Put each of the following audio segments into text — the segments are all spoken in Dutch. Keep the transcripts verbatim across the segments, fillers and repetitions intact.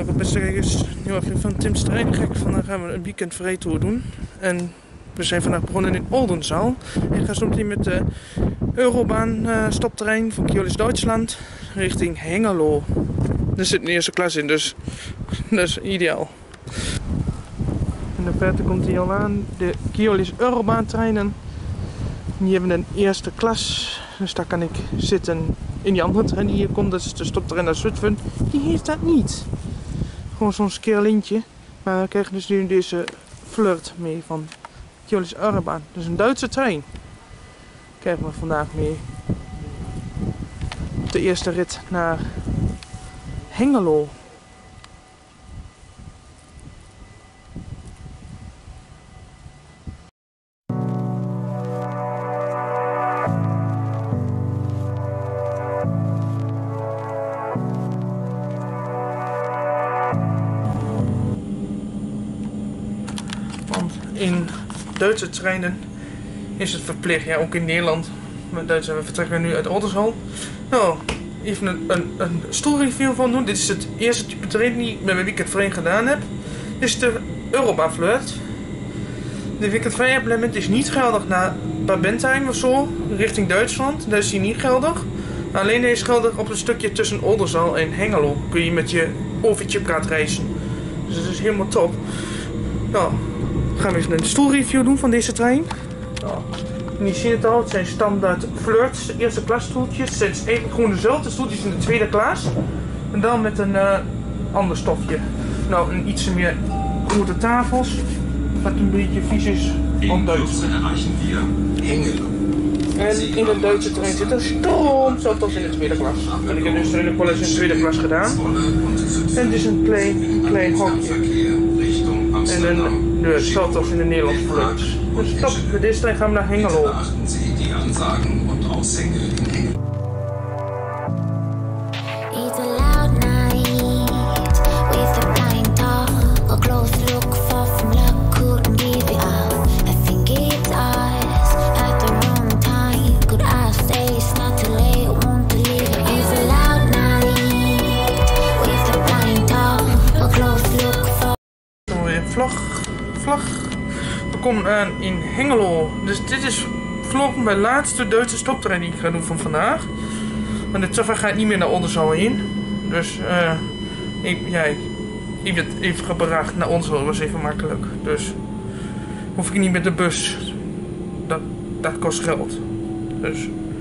Goedemorgen beste kijkers, nieuwe aflevering van Tim's Terreingek. Vandaag gaan we een weekend vrijtour doen. En we zijn vandaag begonnen in Oldenzaal. Ik ga zo meteen met de Eurobahn uh, stopterrein van Keolis Duitsland richting Hengelo. Er zit een eerste klas in, dus dat is ideaal. In de verte komt hij al aan, de Keolis Eurobahn treinen. Hier hebben we een eerste klas, dus daar kan ik zitten. In die andere trein die hier komt, dat is de stoptrein naar Zutphen, die heeft dat niet. Gewoon zo'n skeerlintje. Maar we krijgen dus nu deze flirt mee van Keolis Eurobahn. Dus een Duitse trein krijgen we vandaag mee. Op de eerste rit naar Hengelo. In Duitse treinen is het verplicht, ja ook in Nederland, maar Duitsers, we vertrekken nu uit Oldenzaal. Nou, even een, een, een stoelreview van doen. Dit is het eerste type trein die ik met mijn weekendvrij gedaan heb. Dit is de Eurobahn Flirt. De weekendvrij abonnement is niet geldig naar Bad Bentheim of zo, richting Duitsland. Daar is hij niet geldig. Alleen hij is geldig op een stukje tussen Oldenzaal en Hengelo. Kun je met je overchipkaart reizen. Dus dat is helemaal top. Nou, gaan we eens een stoelreview doen van deze trein. Nou, en je ziet het al, het zijn standaard flirts, eerste klas stoeltjes. Het zijn eigenlijk gewoon dezelfde stoeltjes in de tweede klas. En dan met een uh, ander stofje. Nou, een iets meer grote tafels. Wat een beetje vies is op Duits. En in de Duitse trein zit een stroom, zoals als in de tweede klas. En ik heb dus in de wel eens in de tweede klas gedaan. En het is een klein, klein hokje. En een deur, zoals als in de Nederlandse flirt. Dus stop, met deze trein gaan we naar Hengelo. Vlag, vlag. We komen aan in Hengelo. Dus dit is vlog mijn laatste Duitse stoptrein die ik ga doen van vandaag. Maar de Tuffer gaat niet meer naar Oldenzaal heen. Dus uh, ik, ja, ik, ik heb het even gebracht naar Oldenzaal. Dat was even makkelijk. Dus hoef ik niet met de bus. Dat, dat kost geld. Dus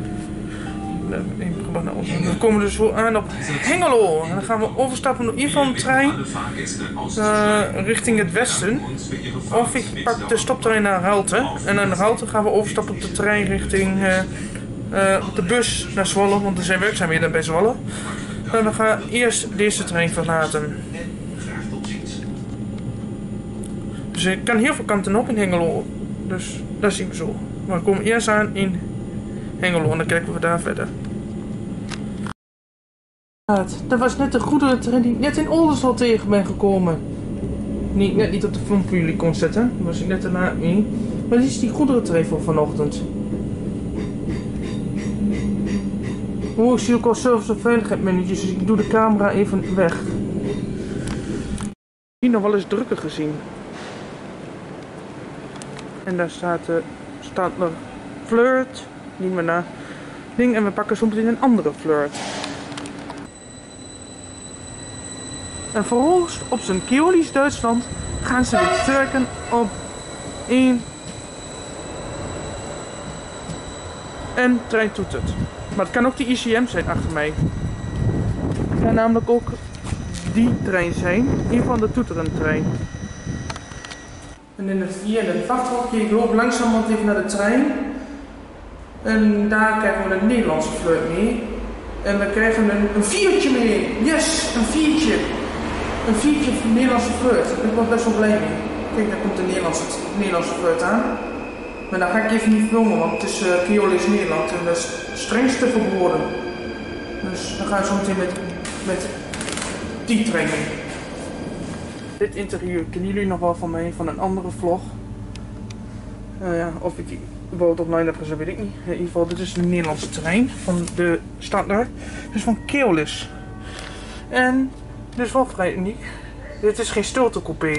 we komen dus zo aan op Hengelo. En dan gaan we overstappen op een van de trein uh, richting het westen. Of ik pak de stoptrein naar Raalte. En aan Raalte gaan we overstappen op de trein richting uh, uh, de bus naar Zwolle. Want er zijn werkzaamheden bij Zwolle. En we gaan eerst deze trein verlaten. Dus ik kan heel veel kanten op in Hengelo. Dus dat zien we zo. Maar we komen eerst aan in Hengelo en dan kijken we daar verder. Dat was net de goederentrein die ik net in Oldenzaal tegen ben gekomen. Niet, net niet op de film voor jullie kon zetten, daar was ik net daarna mee. Maar dit is die goederentrein van vanochtend. Oh, ik zie ook al service- en veiligheidsmannetjes, dus ik doe de camera even weg. Ik heb hier nog wel eens drukker gezien. En daar staat de standaard flirt. Niet meer naar ding en we pakken soms in een andere flirt. En vervolgens op zijn Keolis Duitsland gaan ze weer trekken op één en trein toetert. Maar het kan ook de I C M zijn achter mij. Het kan namelijk ook die trein zijn, een van de toeterentrein. En in het vierde en het wachthokje, ik loop langzaam even naar de trein. En daar krijgen we een Nederlandse flirt mee. En we krijgen een, een viertje mee. Yes, een viertje. Een viertje van de Nederlandse flirt. Ik ben best wel blij mee. Kijk, daar komt de Nederlandse, Nederlandse flirt aan. Maar daar ga ik even niet filmen, want het is uh, Keolis Nederland en dat is het strengste verboden. Dus dan gaan we zo meteen met, met die trein mee. Dit interieur kennen jullie nog wel van mij, van een andere vlog. Uh, ja, of ik bijvoorbeeld online heb gezet, weet ik niet. In ieder geval, dit is de Nederlandse trein van de standaard. Dus van Keolis. En Dit is wel vrij uniek. Dit is geen stiltecoupé.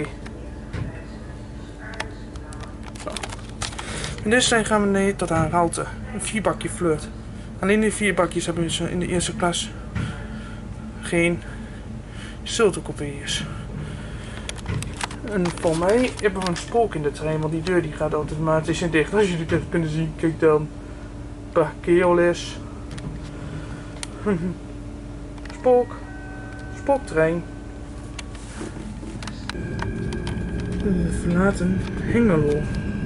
Zo. In deze trein gaan we nee, tot aan Raalte. Een vierbakje flirt. Alleen die vier bakjes hebben ze in de eerste klas geen stiltecoupés. En voor mij hebben we een spook in de trein, want die deur die gaat automatisch in dicht. Als jullie dat kunnen zien, kijk dan. Bah, Keolis. Spook. Spooktrein. We verlaten Hengelo.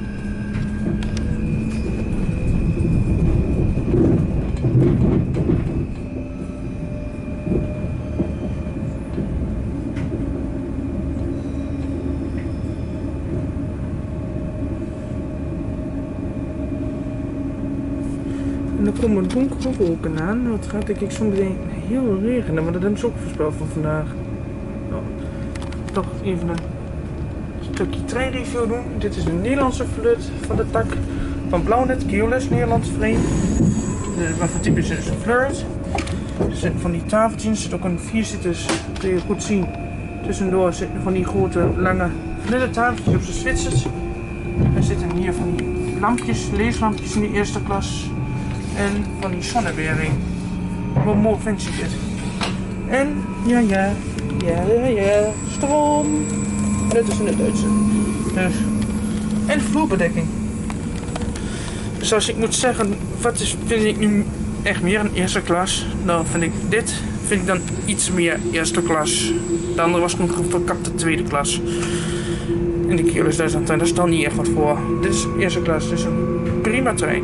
En dan komen donkere wolken aan. Nou, het gaat denk ik zo meteen heel regenen, maar dat hebben ze ook voorspeld voor vandaag. Nou, toch even een stukje treinreview doen. Dit is een Nederlandse flirt van de tak van Blauwnet, Keolis, Nederlands vreemd. Wat voor type is een flirt. Er zijn van die tafeltjes, er zit ook een vierzitters, dat kun je goed zien. Tussendoor zitten van die grote lange flittertafeltjes op zijn Zwitsers. Er zitten hier van die lampjes, leeslampjes in de eerste klas. En van die zonnewering. Wat mooi fancy zit. En ja ja, ja ja ja, stroom. Dat is in het Duitse. Dus. En vloerbedekking. Dus als ik moet zeggen, wat is, vind ik nu echt meer een eerste klas, dan vind ik dit vind ik dan iets meer eerste klas. De andere was nog een verkapte tweede klas. En de Keolis Duitsland, daar staat niet echt wat voor. Dit is eerste klas, dus een prima trein.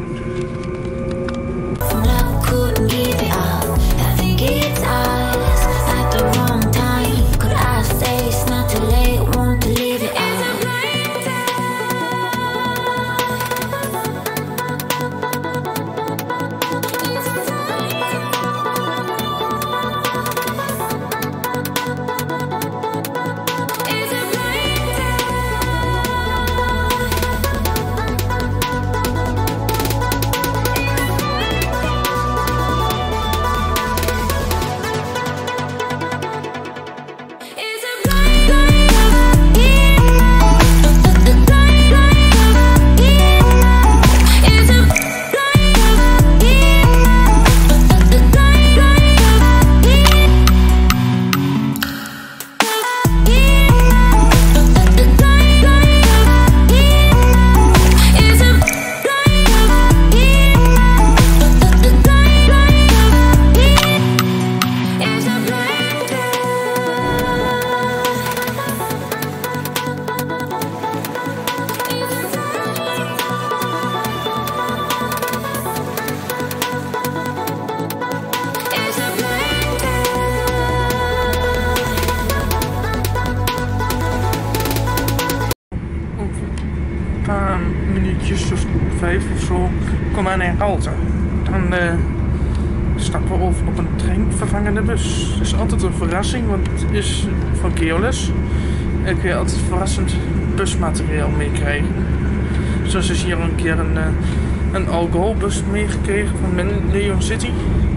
Minuutjes of vijf of zo, kom aan in Raalte. Dan uh, stappen we over op een treinvervangende bus. Dat is altijd een verrassing, want het is van Keolis. En kun je altijd verrassend busmateriaal meekrijgen. Zoals is hier een keer een, uh, een alcoholbus meegekregen van Leon City.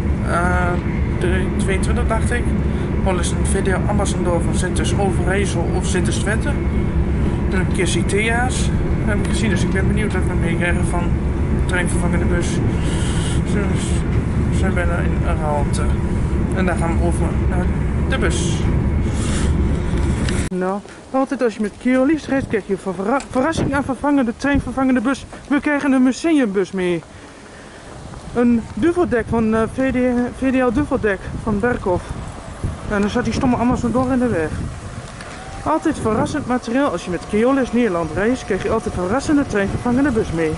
Uh, de tweeëntwintig dacht ik. Wel eens een video-ambassador van Sintes Overijssel of Sintes Twente. En een keer Citea's. Dat heb ik gezien, dus ik ben benieuwd wat we meekrijgen van de treinvervangende bus. Dus we zijn bijna in Raalte. En daar gaan we over naar de bus. Nou, altijd als je met Keolis reist, krijg je voor verra verrassing aan vervangende treinvervangende bus. We krijgen een museumbus mee. Een duffeldek van uh, V D L Duffeldek van Berkhoff. En dan zat die stomme Amazon in de weg. Altijd verrassend materiaal. Als je met Keolis Nederland reist, krijg je altijd verrassende treinvervangende bus mee.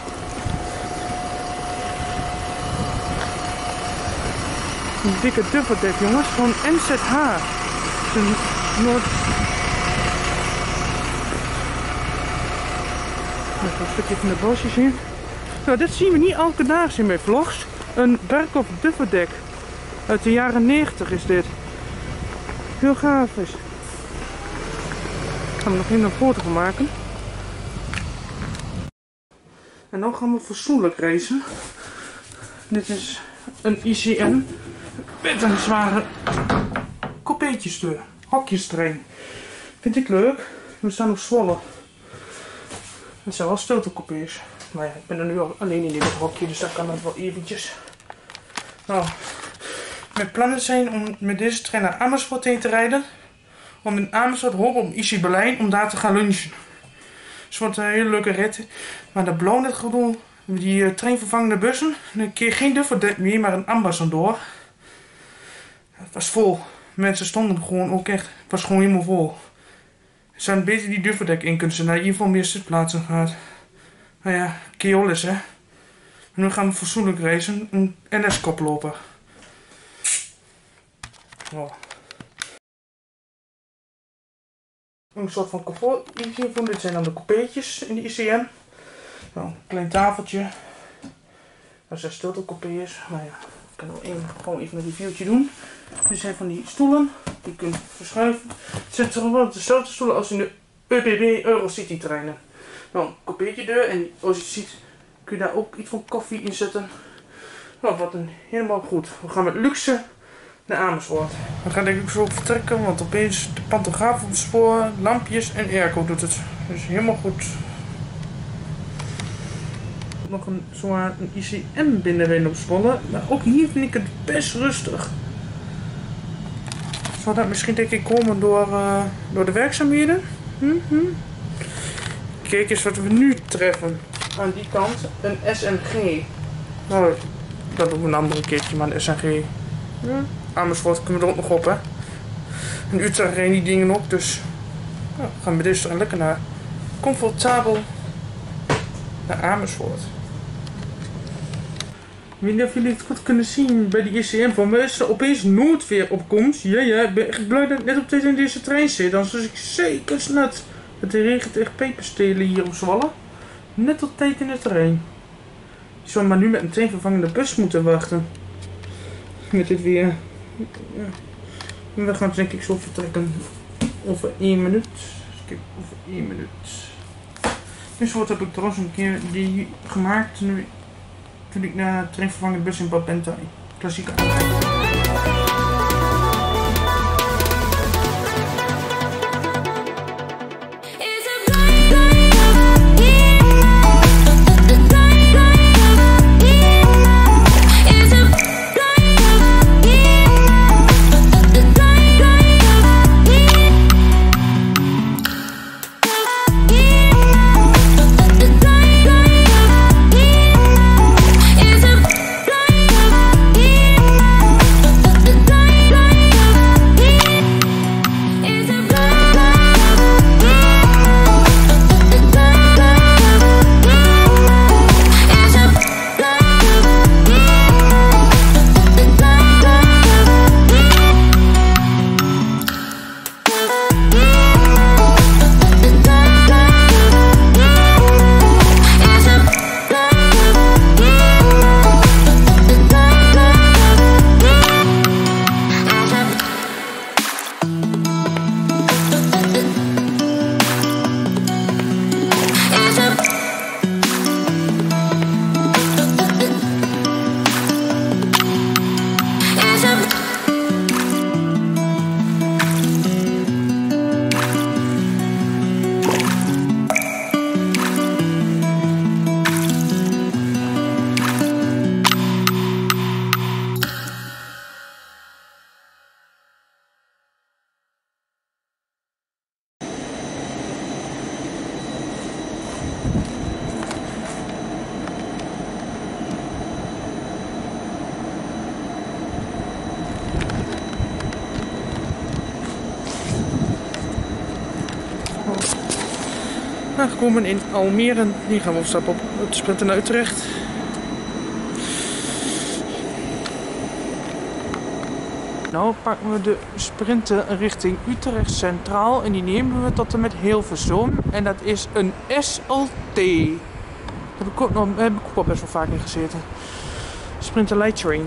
Een dikke duffeldek, jongens, van N Z H. Het is een Noord... Even een stukje van de bosjes zien. Nou, dit zien we niet elke dag in mijn vlogs. Een Berkhoff duffeldek. Uit de jaren negentig is dit. Heel gaaf is. Gaan we nog even een foto van maken. En dan gaan we fatsoenlijk racen. Dit is een I C N met een zware coupeetjesdeur. hokjestrein. Vind ik leuk. We staan op Zwolle. Het zijn wel stiltecoupés. Maar ja, ik ben er nu al alleen in dit hokje, dus dan kan dat wel eventjes. Nou, mijn plannen zijn om met deze trein naar Amersfoort heen te rijden. Om in Amersfoort hoog om I C Berlijn om daar te gaan lunchen. Dus het wordt een hele leuke rit. Maar de blauw net gewoon, die uh, treinvervangende bussen. Een keer geen dufferdek meer, maar een ambassador. Het was vol. Mensen stonden gewoon ook echt. Het was gewoon helemaal vol. Ze zouden beter die dufferdek in kunnen zetten. Naar in ieder geval meer zitplaatsen gaat. Nou ja, Keolis hè. En nu gaan we fatsoenlijk racen. Een N S-koploper. Oh. Een soort van comfort. Dit zijn dan de coupeetjes in de I C M. Nou, een klein tafeltje. Dat zijn stiltecoupés. Nou ja, ik kan wel even, gewoon even een reviewtje doen. Dit zijn van die stoelen. Die kun je verschuiven. Het zijn toch wel dezelfde stoelen als in de E P B Eurocity treinen. Nou, een coupeetje deur. En als je ziet kun je daar ook iets van koffie in zetten. Nou, wat een helemaal goed. We gaan met luxe naar Amersfoort. We gaan denk ik zo vertrekken, want opeens de pantograaf op het spoor, lampjes en airco doet het. Dus helemaal goed. Nog een zwaar een I C M binnenween op Zwolle, maar ook hier vind ik het best rustig. Zou dat misschien denk ik komen door, uh, door de werkzaamheden? Mm-hmm. Kijk eens wat we nu treffen. Aan die kant een S N G. Nou, dat doen we een andere keertje, maar een S N G. Ja. Amersfoort kunnen we er ook nog op, hè. In Utrecht rijden die dingen ook, dus nou, gaan we deze lekker naar comfortabel naar Amersfoort. Ik weet niet of jullie het goed kunnen zien bij die I C M. Van mij is er opeens noodweeropkomst. Ja, ja, ik ben echt blij dat ik net op deze, in deze trein zit. Anders was ik zeker snat. Het regent echt peperstelen hier op Zwolle. Net op tijd in de trein. Ik zou maar nu met een treinvervangende bus moeten wachten. Met dit weer. Ja. We gaan denk ik zo vertrekken. Over één minuut. Kijk, over één minuut. Dus wat heb ik trouwens een keer die gemaakt toen, toen ik naar de treinvervangende bus in Bad Bentheim. Klassieke aanrijding. Aangekomen in Almere. Hier gaan we opstappen op het sprinten naar Utrecht. Nou pakken we de sprinten richting Utrecht Centraal en die nemen we tot en met Hilversum. En dat is een S L T. Daar heb ik ook, nog, heb ik ook al best wel vaak in gezeten. Sprinter Light Train.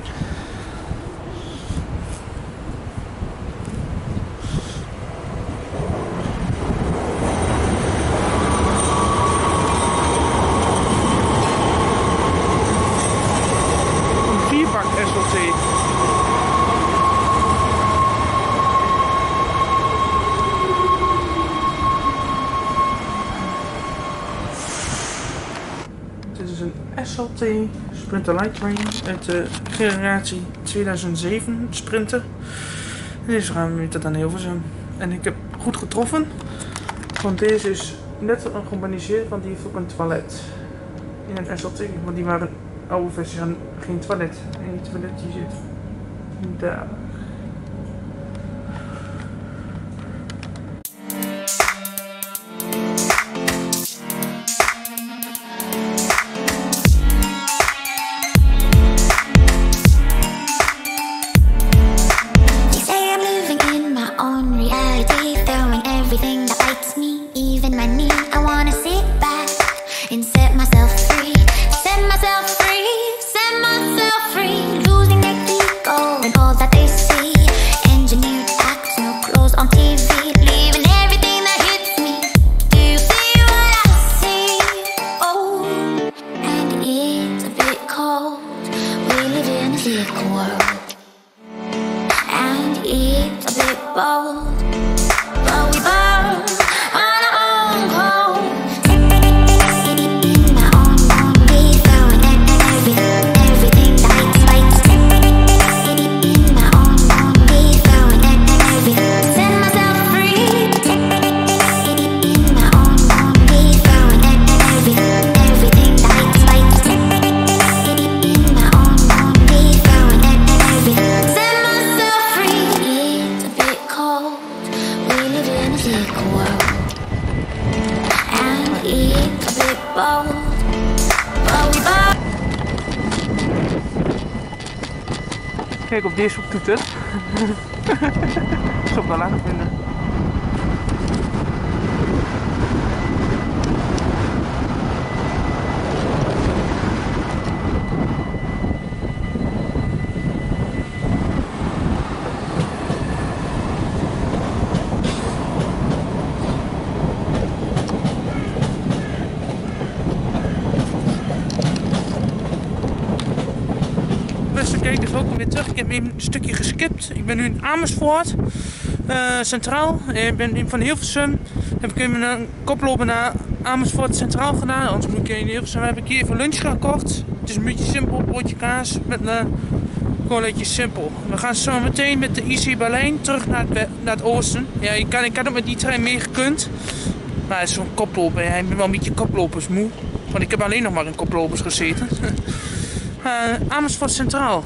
een S L T Sprinter Light Train uit de generatie tweeduizend zeven Sprinter. En deze gaan we weer tot aan Hilversum. En ik heb goed getroffen, want deze is net georganiseerd, want die heeft ook een toilet. In een S L T, want die waren oude versies aan geen toilet. En die toilet die zit daar. Kijk of deze op toeter. Dat zou ik wel lachen vinden. Beste kijkers, welkom weer terug. Ik heb even een stukje geskipt. Ik ben nu in Amersfoort, uh, Centraal. Ik ben van Hilversum. Heb ik even een koploper naar Amersfoort Centraal gedaan. Anders moet ik in Hilversum. Heb ik hier even lunch gekocht. Het is een beetje simpel, broodje kaas met uh, gewoon een beetje simpel. We gaan zo meteen met de I C Berlijn terug naar het, naar het oosten. Ja, ik kan, ik had ook met die trein mee gekund. Maar het is zo'n koploper. Ja, ik ben wel een beetje koplopersmoe. Want ik heb alleen nog maar in koplopers gezeten. Uh, Amersfoort Centraal.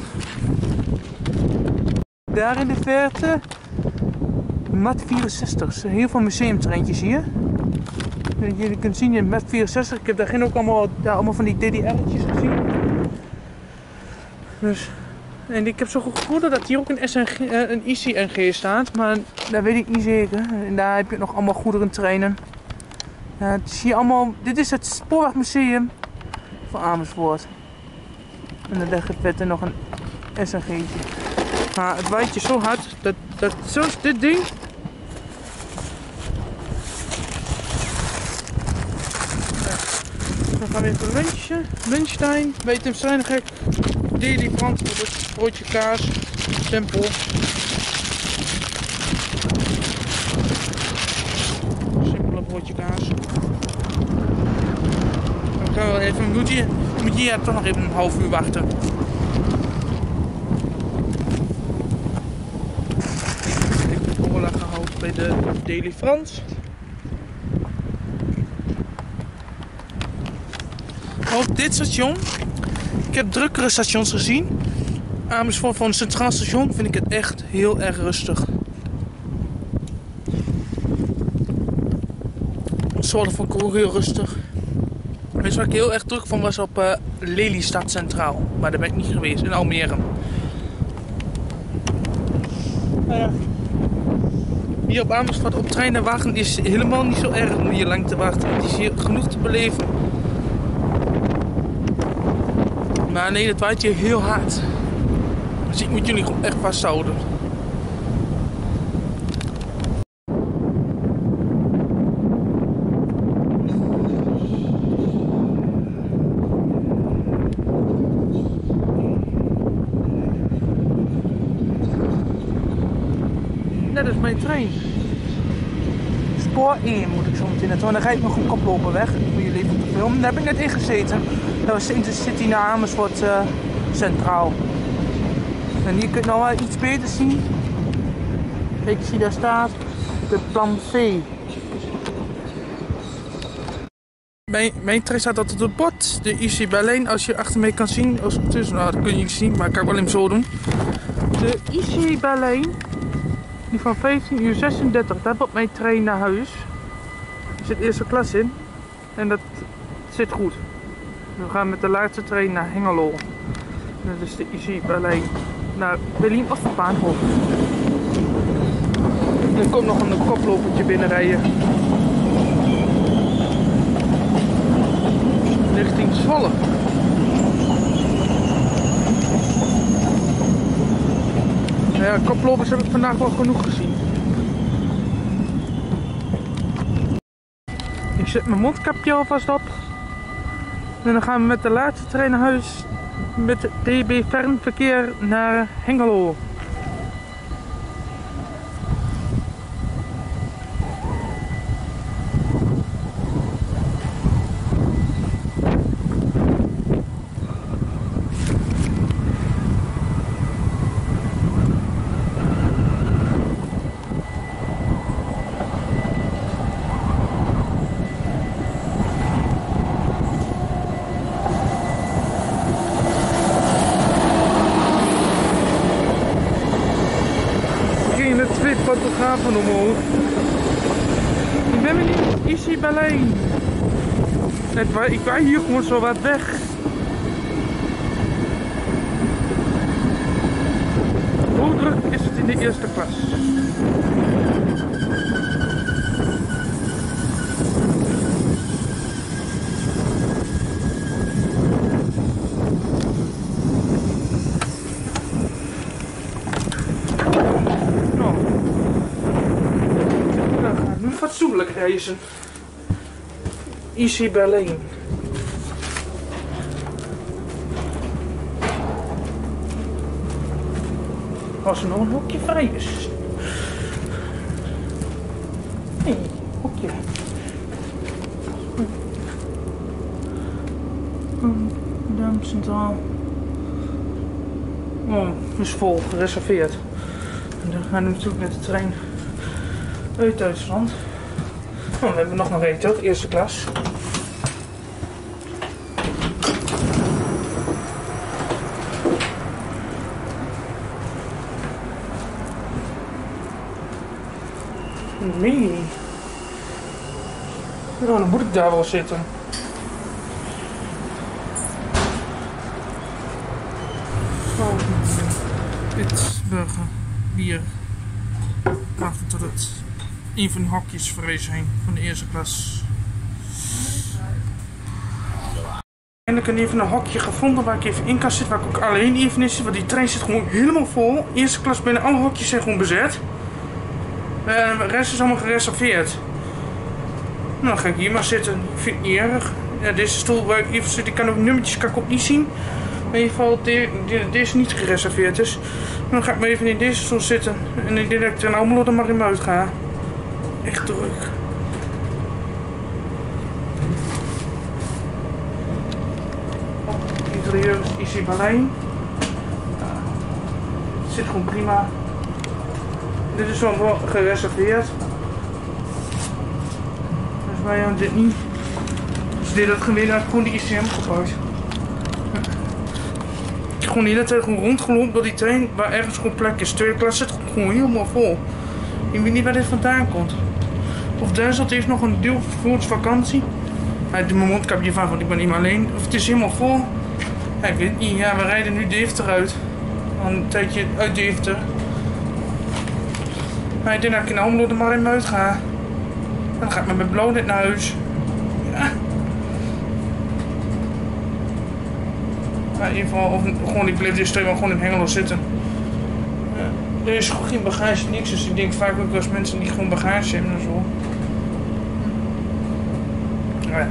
Daar in de verte Mat vierenzestig. Heel veel museumtreintjes hier. Jullie kunnen zien in Mat vierenzestig. Ik heb daar ook allemaal, ja, allemaal van die D D R'tjes gezien. Dus, en ik heb zo gevoeld dat hier ook een, S N G, uh, een I C N G staat. Maar dat weet ik niet zeker. En daar heb je nog allemaal goederentreinen. Uh, het is hier allemaal, dit is het Spoorwegmuseum van Amersfoort. En dan leg ik verder nog een S N G'tje. Maar het waait je zo hard dat, dat zoals dit ding. Dan gaan we even lunchen. Lunchtime. Bij Tim Steinigek. Daily Frans met het broodje kaas. Simpel. Simpele broodje kaas. Dan gaan we even, moet je, moet je ja, toch nog even een half uur wachten. Ik heb cola gehaald bij de Daily Frans. Op dit station, ik heb drukkere stations gezien. Amersfoort van een centraal station vind ik het echt heel erg rustig. Zwolle vond ik ook heel rustig. Dus waar ik heel erg druk van was op uh, Lelystad Centraal. Maar daar ben ik niet geweest, in Almere. Nou ja. Hier op Amersfoort op treinen wachten is helemaal niet zo erg om hier lang te wachten. Het is hier genoeg te beleven. Maar nee, het waait hier heel hard. Dus ik moet jullie gewoon echt vasthouden. Dat is mijn trein. spoor één moet ik zo meteen naartoe. En dan rijd ik nog een koploper weg voor jullie even te filmen. Daar heb ik net in gezeten. Dat was Intercity naar Amersfoort uh, Centraal. En hier kun je nou wel iets beter zien. Ik zie daar staat de plan V. Mijn, mijn trein staat altijd op het bord. De I C Berlijn, als je achter mij kan zien. Als het is, nou dat kun je niet zien, maar ik kan ik wel even zo doen. De I C Berlijn, die van vijftien uur zesendertig, dat heb op mijn trein naar huis. Er zit eerste klas in. En dat zit goed. We gaan met de laatste trein naar Hengelo. Dat is de I C Berlijn naar Berlijn of de Bahnhof. Er komt nog een koplopertje binnenrijden. Richting Zwolle. Ja, koplopers heb ik vandaag wel genoeg gezien. Ik zet mijn mondkapje alvast op. En dan gaan we met de laatste trein naar huis. Met D B Fernverkeer naar Hengelo. Twee fotografen omhoog. Ik ben weer in I C Berlijn. Ik waai hier gewoon zo wat weg. Hoe druk is het in de eerste klas? Fatsoenlijk reizen. I C Berlijn. Als er nog een hokje vrij is. Nee, hokje. Dam Centraal. Oh, is vol, gereserveerd. En dan gaan we natuurlijk met de trein uit Duitsland. Oh, we hebben nog nog één toch? Eerste klas. Nee. Nou, dan moet ik daar wel zitten. Oh, dit burger, bier. Wachten tot het een van de hokjes vrij zijn van de eerste klas. Eindelijk even een hokje gevonden waar ik even in kan zitten, waar ik ook alleen even in zit, want die trein zit gewoon helemaal vol. Eerste klas binnen, alle hokjes zijn gewoon bezet. Uh, de rest is allemaal gereserveerd. Nou, dan ga ik hier maar zitten. Ik vind het niet erg. Ja, deze stoel waar ik even zit, die kan ook nummertjes kan ik ook niet zien. Maar in ieder geval, de, de, deze niet gereserveerd is. Dan ga ik maar even in deze stoel zitten. En ik denk dat ik er allemaal er maar in uit ga. Echt druk. Interieur is I C Berlijn. Het zit gewoon prima. Dit is wel gereserveerd. Dus wij hebben dit niet. Dus dit had gewoon uit gewoon de I C M gepakt. Ik heb gewoon de hele tijd gewoon rondgelopen door die trein waar ergens gewoon plek is. Tweede klas zit gewoon helemaal vol. Ik weet niet waar dit vandaan komt. Of Duitsland heeft nog een deel voor vakantie. Ja, ik doe mijn mondkapje van, want ik ben niet meer alleen. Of het is helemaal vol. Ja, ik weet het niet. Ja, we rijden nu Deventer uit. Al een tijdje uit Deventer. Maar ik denk dat ik in Almelo er maar in uit ga. Dan ga ik met mijn blauw net naar huis. Ja. Maar in ieder geval, of, gewoon, ik bleef dus twee gewoon in Hengelo zitten. Ja. Er is gewoon geen bagage, niks. Dus ik denk vaak ook als mensen die gewoon bagage hebben en zo. Ja.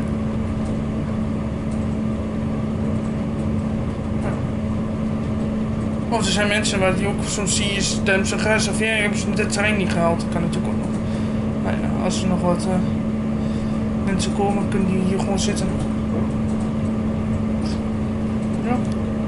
Of er zijn mensen waar die ook zo'n zie je stem ze gereserveerd hebben ze de trein niet gehaald. Dat kan natuurlijk ook nog. Maar ja, als er nog wat uh, mensen komen, kunnen die hier gewoon zitten. Ja.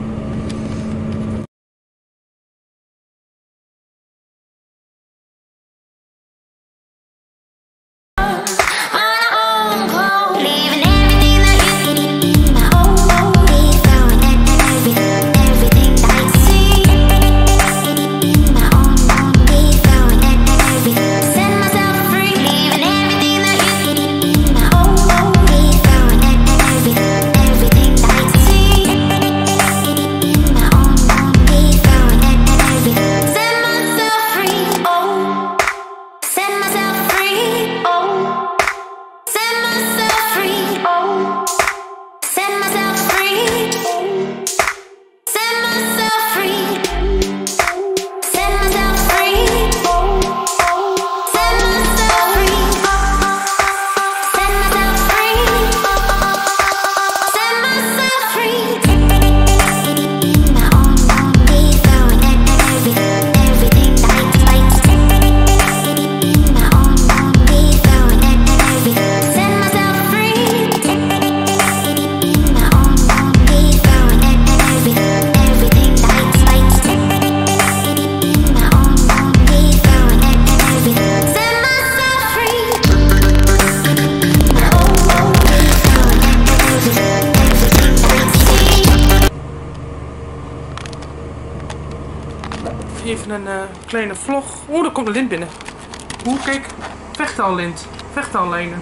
Even een uh, kleine vlog. Oeh, er komt een lint binnen. Oeh, kijk. Vechtaallint. Vechthaallijnen.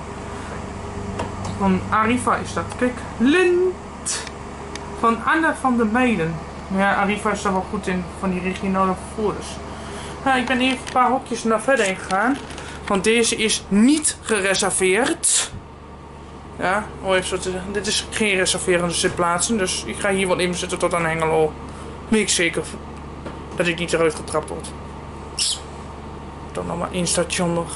Van Arriva is dat. Kijk. Lint. Van Anne van der Meijden. Ja, Arriva is daar wel goed in. Van die regionale vervoerders. Nou, ik ben even een paar hokjes naar verder heen gegaan. Want deze is niet gereserveerd. Ja, oh, even zo te zeggen. Dit is geen reserverende zitplaatsen. Dus ik ga hier wel in zitten tot aan Hengelo. Weet ik zeker dat ik niet eruit getrapt word. Dan nog maar één station nog.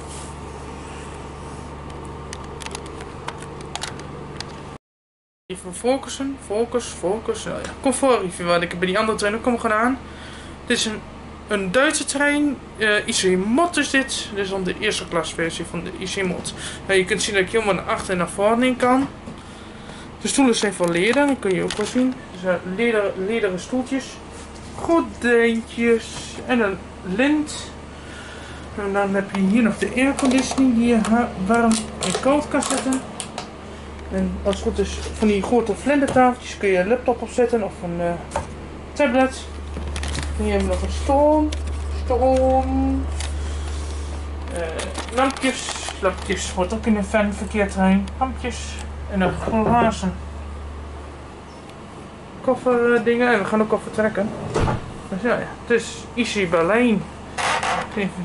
Even focussen, focus, focus. Nou ja, comfortreview wat ik bij die andere trein ook heb gedaan. Dit is een, een Duitse trein. Uh, I C Mod is dit. Dit is dan de eerste klasversie van de I C Mod. Ja, je kunt zien dat ik helemaal naar achter en naar voren in kan. De stoelen zijn van leder, dat kun je ook wel zien. Dus uh, leder, lederen stoeltjes. Gordijntjes en een lint. En dan heb je hier nog de airconditioning die je warm en koud kan zetten. En als het goed is van die grote vlindertafeltjes kun je een laptop opzetten of een uh, tablet. En hier hebben we nog een stoom. Stoom. Uh, lampjes. Lampjes wordt ook in een fanverkeertrein. Lampjes. En een glazen kofferdingen. En we gaan ook al vertrekken. Dus ja, het is I C Berlijn. Even.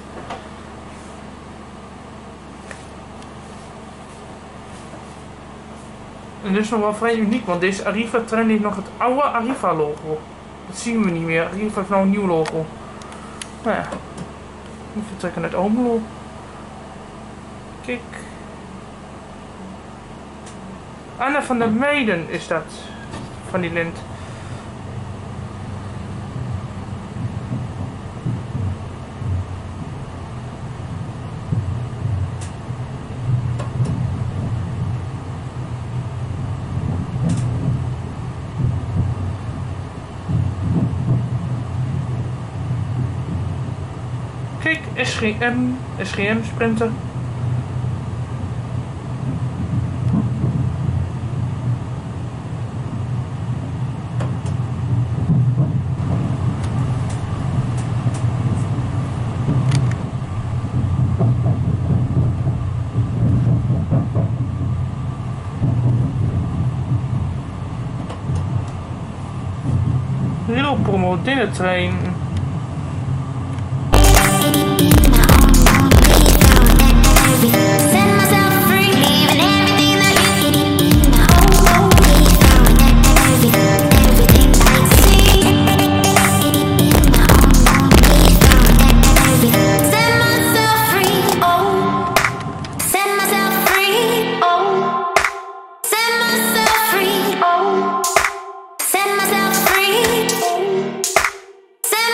En dit is nog wel vrij uniek, want deze Arriva trein heeft nog het oude Arriva logo. Dat zien we niet meer. Arriva heeft nou een nieuw logo. Nou ja, we vertrekken uit Almelo. Kijk. Anne van der Meijden is dat. Van die lint. Kijk, S G M, S G M Sprinter. Heel promoderne trein. Set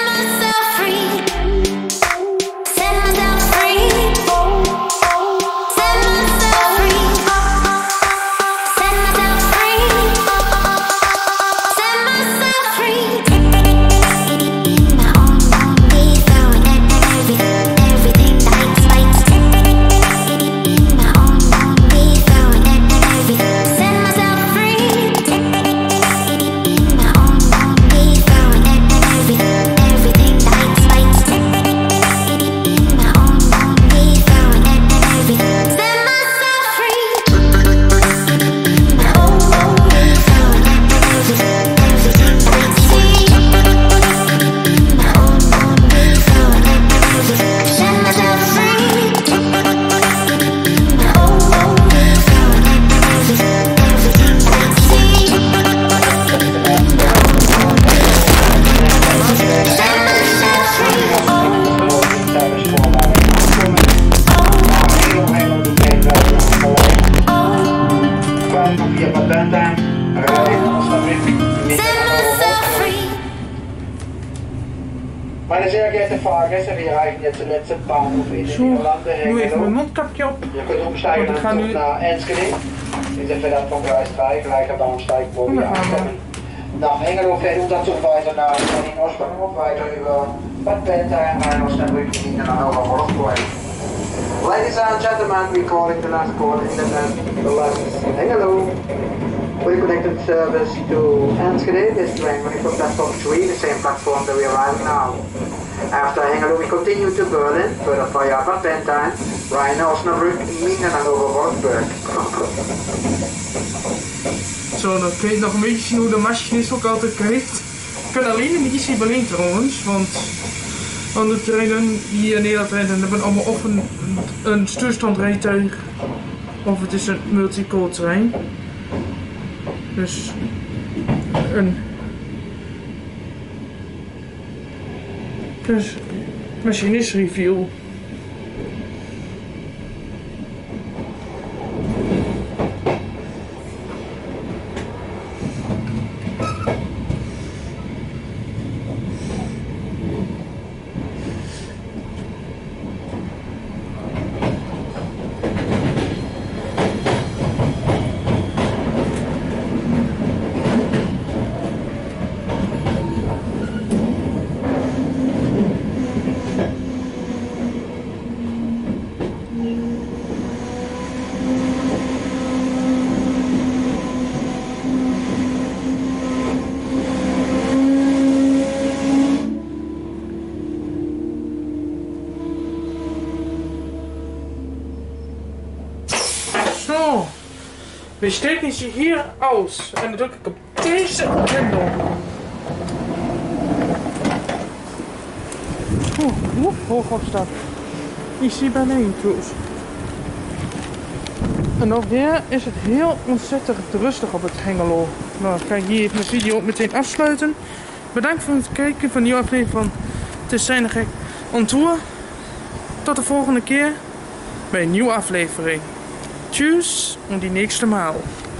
Meine sehr geehrten Fahrgäste, wir erreichen jetzt den letzten Bahnhof in den Zo, Niederlanden. doe even mijn Hengelo. mondkapje op. Je kunt omsteigen Want ik ga naar, nu- naar Enschede. Dit is verder van Gleis drei, gleicher Bahnsteig, wo Und wir dann fahren wir. ankommen. Nach Hengelo fährt unser Zug weiter nach Berlin Ostbahnhof, weiter über Bad Bentheim, Rhein-Osnabrück, in den Hannover Wolfsburg. Ladies and gentlemen, we calling the last call in the, the last Hengelo. We connected service to Enschede. This train running from platform three, the same platform that we arrive now. After Hengelo, we continue to Berlin, further via Bad Bentheim, Rhein-Osnabrück, Minden and over Wolfsburg. Zo, dan kun je nog een beetje zien hoe de machinist ook altijd kijkt. Ik kan alleen in de I C Berlin trouwens, want andere treinen die in Nederland rijden hebben allemaal of een, een stuurstandrijtuig of het is een multiple trein. Dus een dus machinist review. So, wir stellen sie hier aus en dan druk ik op deze hendel. Oeh, hoe hoog op staat. I C Berlin cruise. En ook weer is het heel ontzettend rustig op het Hengelo. Nou, ga ik hier even de video meteen afsluiten. Bedankt voor het kijken van de nieuwe aflevering van Het is Zijn Gek on Tour. Tot de volgende keer bij een nieuwe aflevering. Tschüss und die nächste Mal.